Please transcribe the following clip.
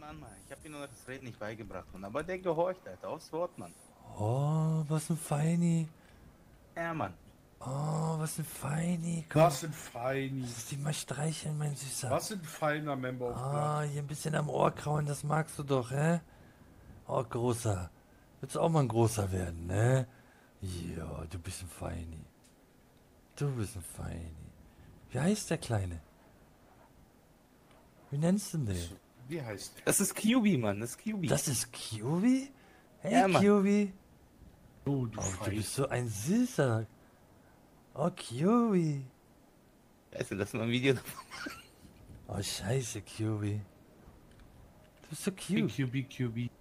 an, Mann. Ich habe ihm nur das Reden nicht beigebracht, Mann. Aber der gehorcht, Alter. Aufs Wort, Mann. Oh, was ein Feini. Ja, Mann. Oh, was ein Feini. Komm, Was ein Feini. lass dich mal streicheln, mein Süßer. Was ein feiner Member of Ah, Blood. hier ein bisschen am Ohr krauen, das magst du doch, hä? Oh, Großer. Willst du auch mal ein Großer werden, ne? Ja, du bist ein Feini. Du bist ein Feini. Wie heißt der Kleine? Wie nennst du den? Wie heißt der? Das ist QB, Mann. Das ist QB. Das ist QB? Hey, Ja, Mann. QB. Oh, du Oh, du Feini. bist so ein Süßer. Oh, QB. Weißt du, lass mal ein Video davon. Oh, scheiße, QB. Du bist so cute. QB.